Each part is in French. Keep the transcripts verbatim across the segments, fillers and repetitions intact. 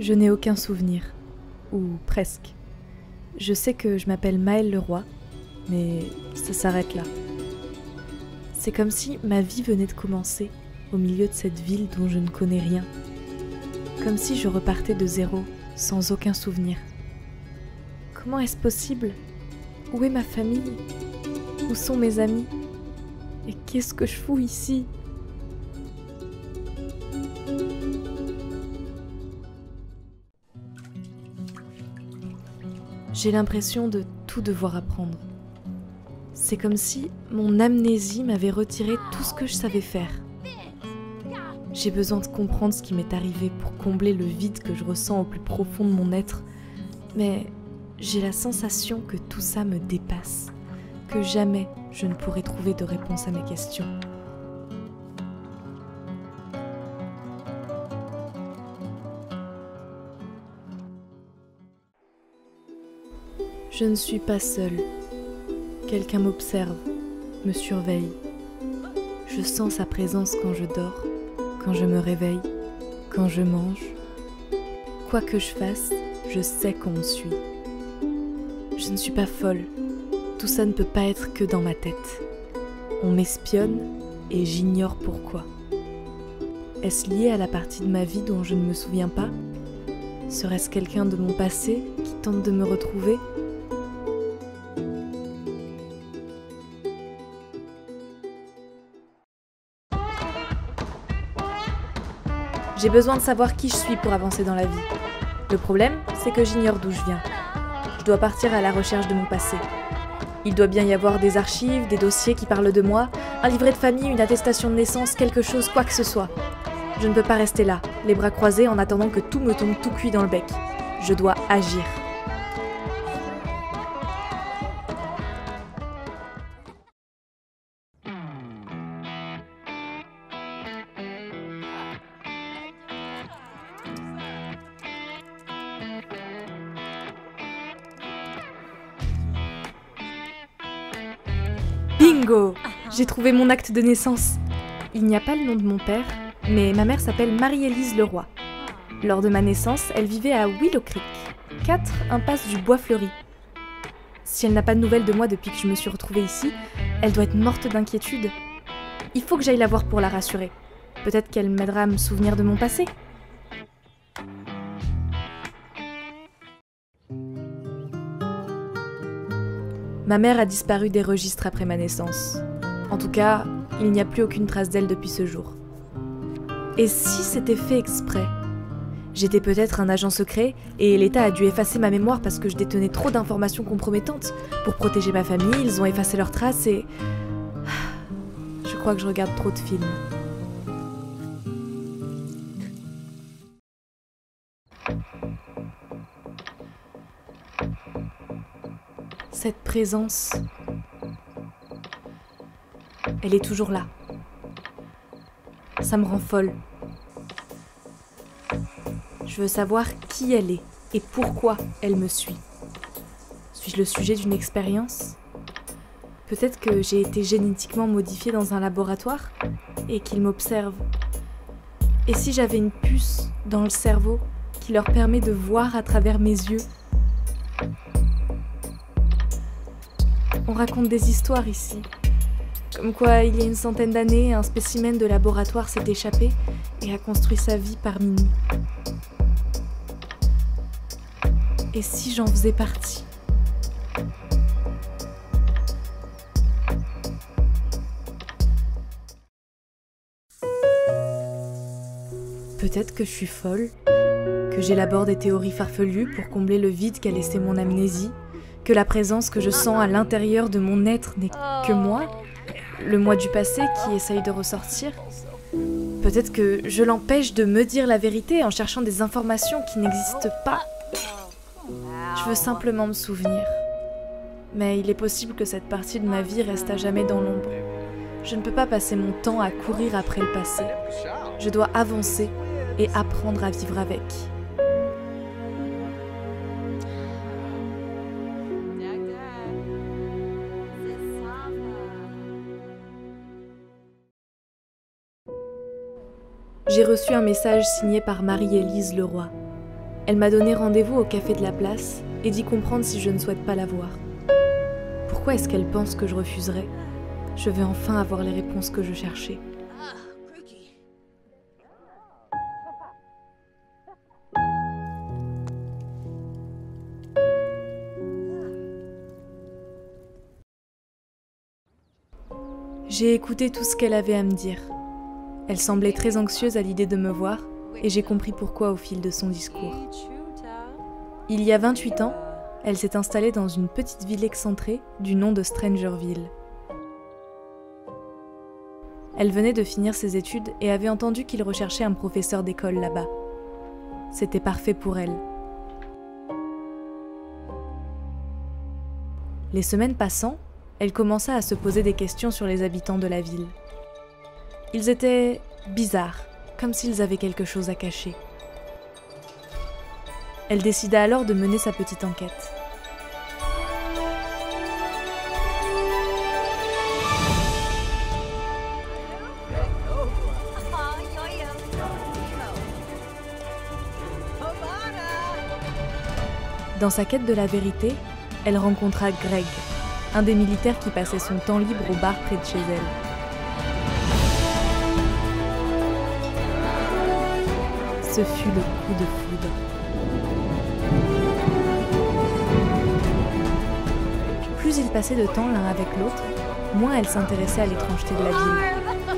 Je n'ai aucun souvenir, ou presque. Je sais que je m'appelle Maëlle Leroy, mais ça s'arrête là. C'est comme si ma vie venait de commencer au milieu de cette ville dont je ne connais rien. Comme si je repartais de zéro, sans aucun souvenir. Comment est-ce possible? Où est ma famille? Où sont mes amis? Et qu'est-ce que je fous ici? J'ai l'impression de tout devoir apprendre. C'est comme si mon amnésie m'avait retiré tout ce que je savais faire. J'ai besoin de comprendre ce qui m'est arrivé pour combler le vide que je ressens au plus profond de mon être. Mais j'ai la sensation que tout ça me dépasse, que jamais je ne pourrai trouver de réponse à mes questions. Je ne suis pas seule. Quelqu'un m'observe, me surveille. Je sens sa présence quand je dors, quand je me réveille, quand je mange. Quoi que je fasse, je sais qu'on me suit. Je ne suis pas folle. Tout ça ne peut pas être que dans ma tête. On m'espionne et j'ignore pourquoi. Est-ce lié à la partie de ma vie dont je ne me souviens pas? Serait-ce quelqu'un de mon passé qui tente de me retrouver? J'ai besoin de savoir qui je suis pour avancer dans la vie. Le problème, c'est que j'ignore d'où je viens. Je dois partir à la recherche de mon passé. Il doit bien y avoir des archives, des dossiers qui parlent de moi, un livret de famille, une attestation de naissance, quelque chose, quoi que ce soit. Je ne peux pas rester là, les bras croisés en attendant que tout me tombe tout cuit dans le bec. Je dois agir. Bingo! J'ai trouvé mon acte de naissance. Il n'y a pas le nom de mon père, mais ma mère s'appelle Marie-Élise Leroy. Lors de ma naissance, elle vivait à Willow Creek, quatre impasse du Bois Fleuri. Si elle n'a pas de nouvelles de moi depuis que je me suis retrouvée ici, elle doit être morte d'inquiétude. Il faut que j'aille la voir pour la rassurer. Peut-être qu'elle m'aidera à me souvenir de mon passé. Ma mère a disparu des registres après ma naissance. En tout cas, il n'y a plus aucune trace d'elle depuis ce jour. Et si c'était fait exprès? J'étais peut-être un agent secret et l'État a dû effacer ma mémoire parce que je détenais trop d'informations compromettantes. Pour protéger ma famille, ils ont effacé leurs traces et... Je crois que je regarde trop de films. Cette présence, elle est toujours là. Ça me rend folle. Je veux savoir qui elle est et pourquoi elle me suit. Suis-je le sujet d'une expérience? Peut-être que j'ai été génétiquement modifiée dans un laboratoire et qu'ils m'observent. Et si j'avais une puce dans le cerveau qui leur permet de voir à travers mes yeux? On raconte des histoires ici. Comme quoi, il y a une centaine d'années, un spécimen de laboratoire s'est échappé et a construit sa vie parmi nous. Et si j'en faisais partie? Peut-être que je suis folle, que j'élabore des théories farfelues pour combler le vide qu'a laissé mon amnésie, que la présence que je sens à l'intérieur de mon être n'est que moi, le moi du passé qui essaye de ressortir. Peut-être que je l'empêche de me dire la vérité en cherchant des informations qui n'existent pas. Je veux simplement me souvenir. Mais il est possible que cette partie de ma vie reste à jamais dans l'ombre. Je ne peux pas passer mon temps à courir après le passé. Je dois avancer et apprendre à vivre avec. J'ai reçu un message signé par Marie-Élise Leroy. Elle m'a donné rendez-vous au café de la place et dit comprendre si je ne souhaite pas la voir. Pourquoi est-ce qu'elle pense que je refuserais? Je vais enfin avoir les réponses que je cherchais. J'ai écouté tout ce qu'elle avait à me dire. Elle semblait très anxieuse à l'idée de me voir, et j'ai compris pourquoi au fil de son discours. Il y a vingt-huit ans, elle s'est installée dans une petite ville excentrée du nom de Strangerville. Elle venait de finir ses études et avait entendu qu'il recherchait un professeur d'école là-bas. C'était parfait pour elle. Les semaines passant, elle commença à se poser des questions sur les habitants de la ville. Ils étaient bizarres, comme s'ils avaient quelque chose à cacher. Elle décida alors de mener sa petite enquête. Dans sa quête de la vérité, elle rencontra Greg, un des militaires qui passait son temps libre au bar près de chez elle. Ce fut le coup de foudre. Plus ils passaient de temps l'un avec l'autre, moins elle s'intéressait à l'étrangeté de la ville.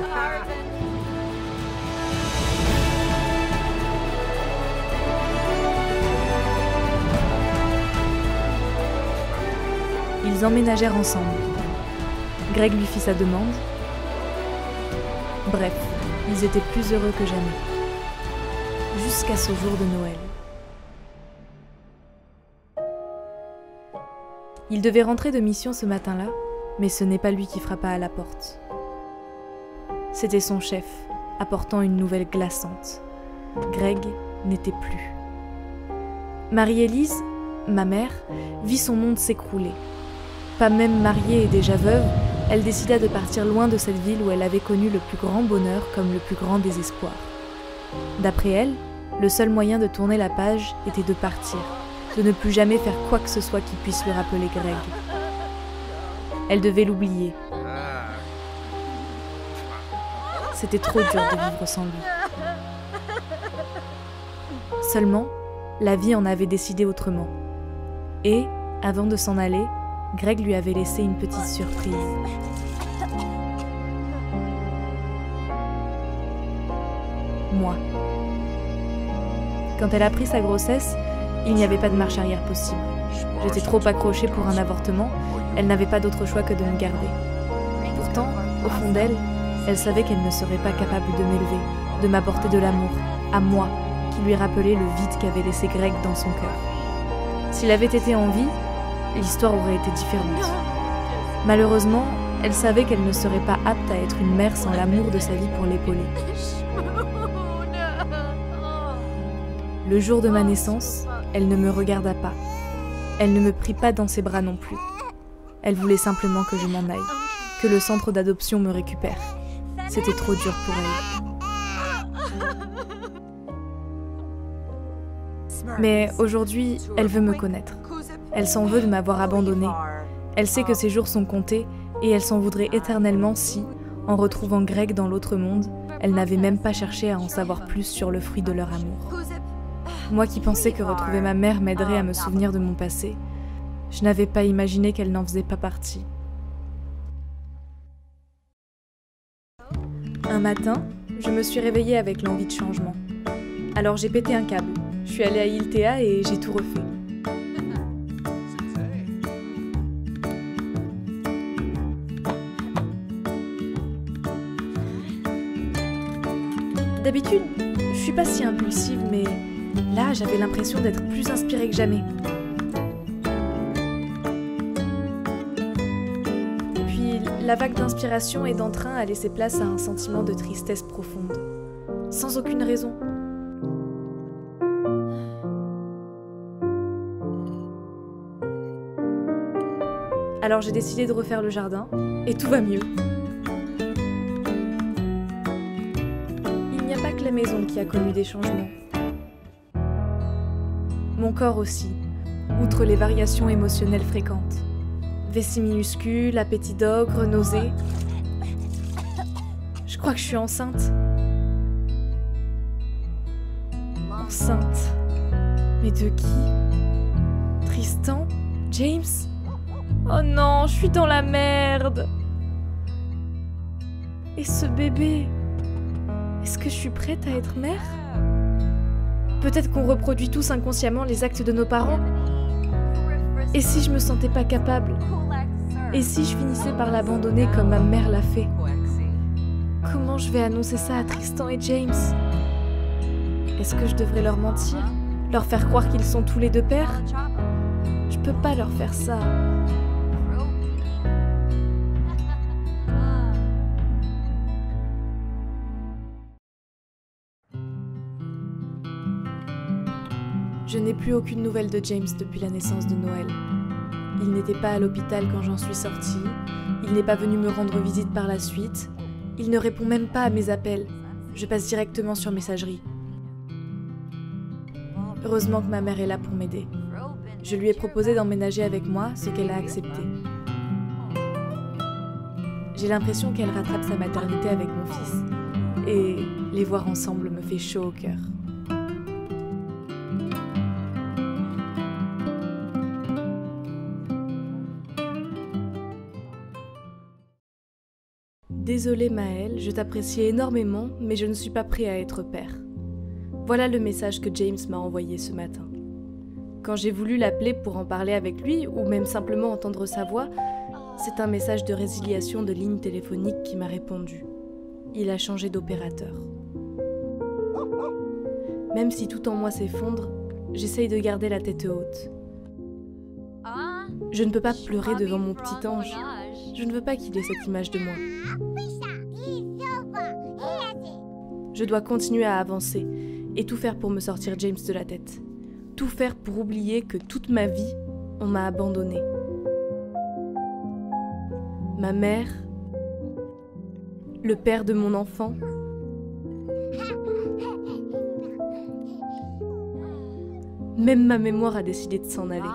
Ils emménagèrent ensemble. Greg lui fit sa demande. Bref, ils étaient plus heureux que jamais. Jusqu'à ce jour de Noël. Il devait rentrer de mission ce matin-là, mais ce n'est pas lui qui frappa à la porte. C'était son chef, apportant une nouvelle glaçante. Greg n'était plus. Marie-Élise, ma mère, vit son monde s'écrouler. Pas même mariée et déjà veuve, elle décida de partir loin de cette ville où elle avait connu le plus grand bonheur comme le plus grand désespoir. D'après elle, le seul moyen de tourner la page était de partir, de ne plus jamais faire quoi que ce soit qui puisse lui rappeler Greg. Elle devait l'oublier. C'était trop dur de vivre sans lui. Seulement, la vie en avait décidé autrement. Et, avant de s'en aller, Greg lui avait laissé une petite surprise. Moi. Quand elle a appris sa grossesse, il n'y avait pas de marche arrière possible. J'étais trop accrochée pour un avortement, elle n'avait pas d'autre choix que de me garder. Pourtant, au fond d'elle, elle savait qu'elle ne serait pas capable de m'élever, de m'apporter de l'amour, à moi, qui lui rappelait le vide qu'avait laissé Greg dans son cœur. S'il avait été en vie, l'histoire aurait été différente. Malheureusement, elle savait qu'elle ne serait pas apte à être une mère sans l'amour de sa vie pour l'épauler. Le jour de ma naissance, elle ne me regarda pas. Elle ne me prit pas dans ses bras non plus. Elle voulait simplement que je m'en aille, que le centre d'adoption me récupère. C'était trop dur pour elle. Mais aujourd'hui, elle veut me connaître. Elle s'en veut de m'avoir abandonnée. Elle sait que ses jours sont comptés et elle s'en voudrait éternellement si, en retrouvant Greg dans l'autre monde, elle n'avait même pas cherché à en savoir plus sur le fruit de leur amour. Moi qui pensais que retrouver ma mère m'aiderait à me souvenir de mon passé, je n'avais pas imaginé qu'elle n'en faisait pas partie. Un matin, je me suis réveillée avec l'envie de changement. Alors j'ai pété un câble. Je suis allée à Iltea et j'ai tout refait. D'habitude, je suis pas si impulsive, mais là, j'avais l'impression d'être plus inspirée que jamais. Puis, la vague d'inspiration et d'entrain a laissé place à un sentiment de tristesse profonde, sans aucune raison. Alors j'ai décidé de refaire le jardin, et tout va mieux. Il n'y a pas que la maison qui a connu des changements. Mon corps aussi, outre les variations émotionnelles fréquentes. Vessie minuscule, appétit d'ogre, nausées. Je crois que je suis enceinte. Enceinte. Mais de qui? Tristan? James? Oh non, je suis dans la merde. Et ce bébé? Est-ce que je suis prête à être mère? Peut-être qu'on reproduit tous inconsciemment les actes de nos parents? Et si je me sentais pas capable? Et si je finissais par l'abandonner comme ma mère l'a fait? Comment je vais annoncer ça à Tristan et James? Est-ce que je devrais leur mentir? Leur faire croire qu'ils sont tous les deux pères? Je peux pas leur faire ça. Je n'ai plus aucune nouvelle de James depuis la naissance de Noël. Il n'était pas à l'hôpital quand j'en suis sortie, il n'est pas venu me rendre visite par la suite, il ne répond même pas à mes appels, je passe directement sur messagerie. Heureusement que ma mère est là pour m'aider. Je lui ai proposé d'emménager avec moi, ce qu'elle a accepté. J'ai l'impression qu'elle rattrape sa maternité avec mon fils, et les voir ensemble me fait chaud au cœur. Désolée Maëlle, je t'apprécie énormément, mais je ne suis pas prêt à être père. Voilà le message que James m'a envoyé ce matin. Quand j'ai voulu l'appeler pour en parler avec lui, ou même simplement entendre sa voix, c'est un message de résiliation de ligne téléphonique qui m'a répondu. Il a changé d'opérateur. Même si tout en moi s'effondre, j'essaye de garder la tête haute. Je ne peux pas pleurer devant mon petit ange. Je ne veux pas qu'il ait cette image de moi. Je dois continuer à avancer et tout faire pour me sortir James de la tête. Tout faire pour oublier que toute ma vie, on m'a abandonnée. Ma mère, le père de mon enfant, même ma mémoire a décidé de s'en aller.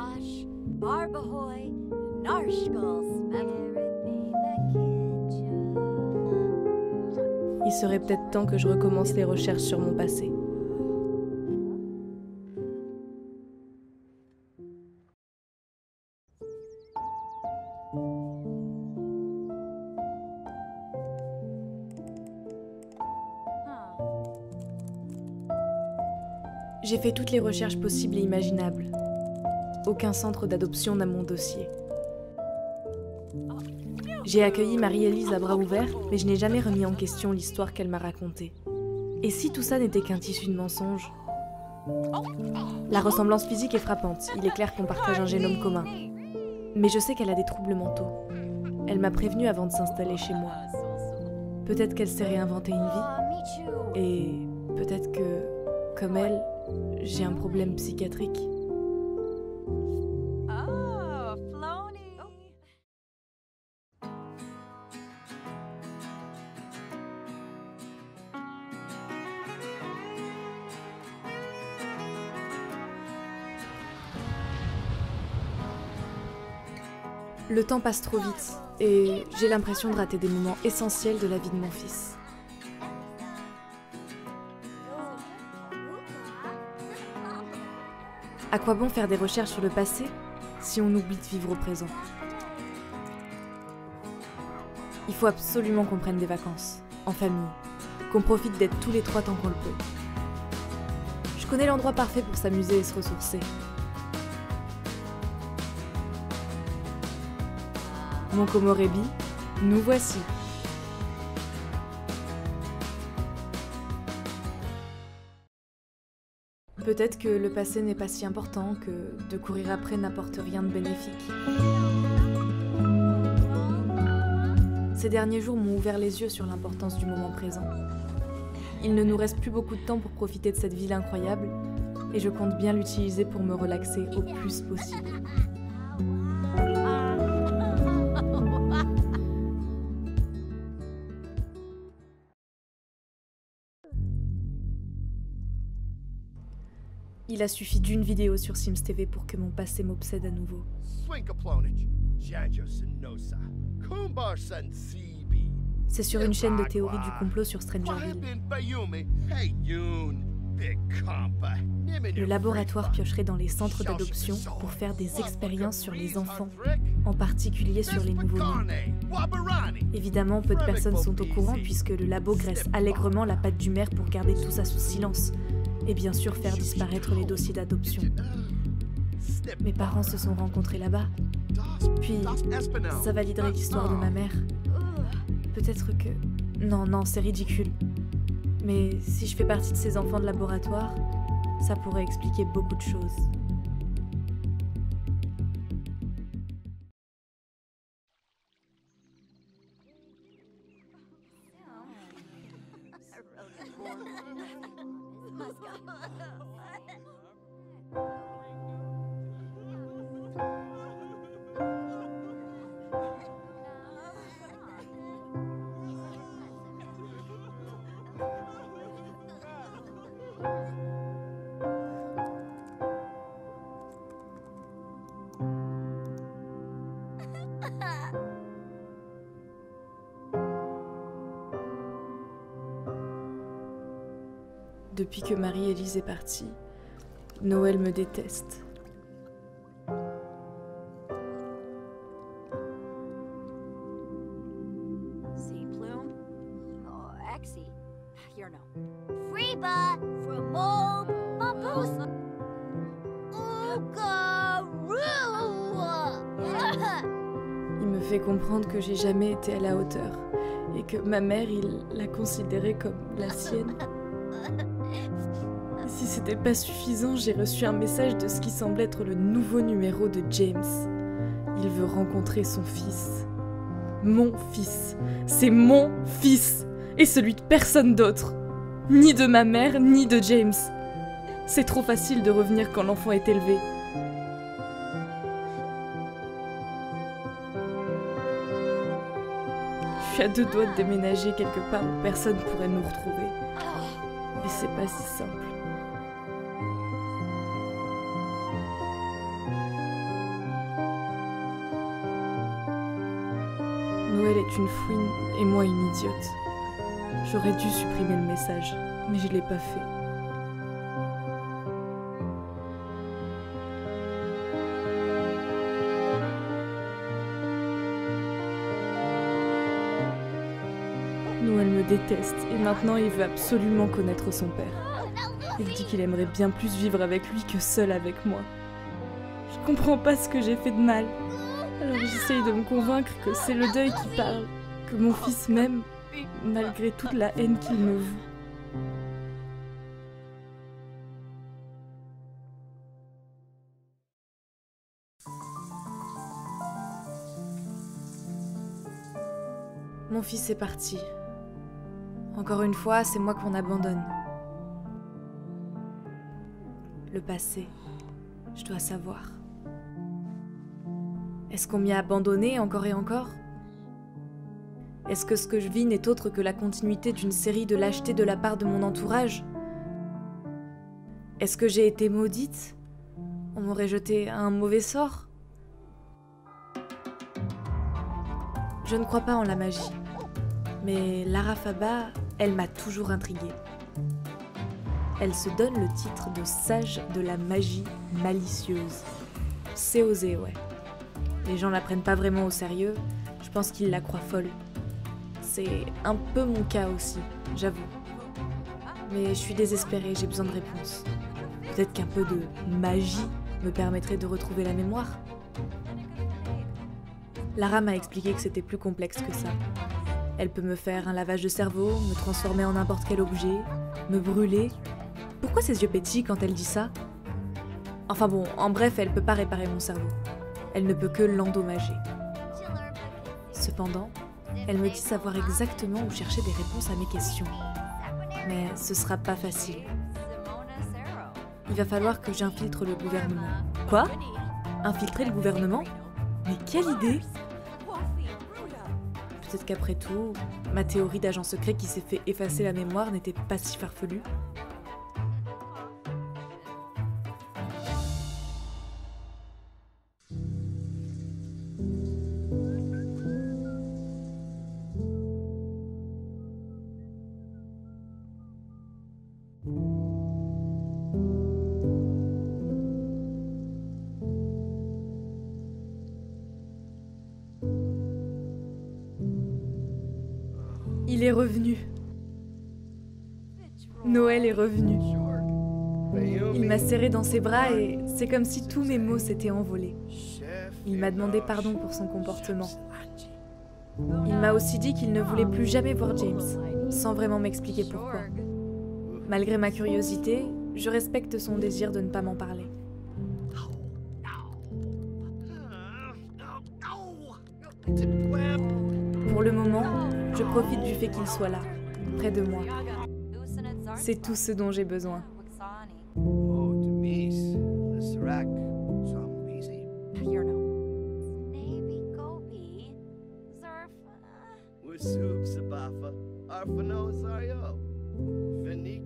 Il serait peut-être temps que je recommence les recherches sur mon passé. J'ai fait toutes les recherches possibles et imaginables. Aucun centre d'adoption n'a mon dossier. J'ai accueilli Marie-Élise à bras ouverts, mais je n'ai jamais remis en question l'histoire qu'elle m'a racontée. Et si tout ça n'était qu'un tissu de mensonges? La ressemblance physique est frappante, il est clair qu'on partage un génome commun. Mais je sais qu'elle a des troubles mentaux. Elle m'a prévenue avant de s'installer chez moi. Peut-être qu'elle s'est réinventée une vie. Et peut-être que, comme elle, j'ai un problème psychiatrique. Le temps passe trop vite et j'ai l'impression de rater des moments essentiels de la vie de mon fils. À quoi bon faire des recherches sur le passé si on oublie de vivre au présent? Il faut absolument qu'on prenne des vacances, en famille, qu'on profite d'être tous les trois tant qu'on le peut. Je connais l'endroit parfait pour s'amuser et se ressourcer. Mon Komorebi, nous voici. Peut-être que le passé n'est pas si important, que de courir après n'apporte rien de bénéfique. Ces derniers jours m'ont ouvert les yeux sur l'importance du moment présent. Il ne nous reste plus beaucoup de temps pour profiter de cette ville incroyable, et je compte bien l'utiliser pour me relaxer au plus possible. Il a suffi d'une vidéo sur Sims T V pour que mon passé m'obsède à nouveau. C'est sur une chaîne de théorie du complot sur Strangerville. Le laboratoire piocherait dans les centres d'adoption pour faire des expériences sur les enfants, en particulier sur les nouveau-nés. Évidemment, peu de personnes sont au courant puisque le labo graisse allègrement la patte du maire pour garder tout ça sous silence, et bien sûr faire disparaître les dossiers d'adoption. Mes parents se sont rencontrés là-bas. Puis, ça validerait l'histoire de ma mère. Peut-être que... Non, non, c'est ridicule. Mais si je fais partie de ces enfants de laboratoire, ça pourrait expliquer beaucoup de choses. Depuis que Marie-Élise est partie, Noël me déteste. Il me fait comprendre que j'ai jamais été à la hauteur et que ma mère, il l'a considérée comme la sienne. Si c'était pas suffisant, j'ai reçu un message de ce qui semble être le nouveau numéro de James. Il veut rencontrer son fils. Mon fils. C'est mon fils. Et celui de personne d'autre. Ni de ma mère, ni de James. C'est trop facile de revenir quand l'enfant est élevé. Je suis à deux doigts de déménager quelque part où personne pourrait nous retrouver. Mais c'est pas si simple. Noël est une fouine et moi une idiote. J'aurais dû supprimer le message, mais je l'ai pas fait. Noël me déteste et maintenant il veut absolument connaître son père. Il dit qu'il aimerait bien plus vivre avec lui que seul avec moi. Je comprends pas ce que j'ai fait de mal. Alors j'essaye de me convaincre que c'est le deuil qui parle, que mon fils m'aime, malgré toute la haine qu'il me voue. Mon fils est parti. Encore une fois, c'est moi qu'on abandonne. Le passé, je dois savoir. Est-ce qu'on m'y a abandonné encore et encore? Est-ce que ce que je vis n'est autre que la continuité d'une série de lâchetés de la part de mon entourage? Est-ce que j'ai été maudite? On m'aurait jeté un mauvais sort? Je ne crois pas en la magie. Mais Lara Faba, elle m'a toujours intriguée. Elle se donne le titre de sage de la magie malicieuse. C'est osé, ouais. Les gens la prennent pas vraiment au sérieux, je pense qu'ils la croient folle. C'est un peu mon cas aussi, j'avoue. Mais je suis désespérée, j'ai besoin de réponses. Peut-être qu'un peu de magie me permettrait de retrouver la mémoire. Lara m'a expliqué que c'était plus complexe que ça. Elle peut me faire un lavage de cerveau, me transformer en n'importe quel objet, me brûler. Pourquoi ses yeux pétillent quand elle dit ça? Enfin bon, en bref, elle peut pas réparer mon cerveau. Elle ne peut que l'endommager. Cependant, elle me dit savoir exactement où chercher des réponses à mes questions. Mais ce sera pas facile. Il va falloir que j'infiltre le gouvernement. Quoi? Infiltrer le gouvernement? Mais quelle idée! Peut-être qu'après tout, ma théorie d'agent secret qui s'est fait effacer la mémoire n'était pas si farfelue. Il est revenu. Noël est revenu. Il m'a serré dans ses bras et c'est comme si tous mes maux s'étaient envolés. Il m'a demandé pardon pour son comportement. Il m'a aussi dit qu'il ne voulait plus jamais voir James, sans vraiment m'expliquer pourquoi. Malgré ma curiosité, je respecte son désir de ne pas m'en parler. Pour le moment, je profite du fait qu'il soit là, près de moi. C'est tout ce dont j'ai besoin. Oh, Demise, the Sirac, some busy. With soup, Sabafa, Arfano, Zario. Fini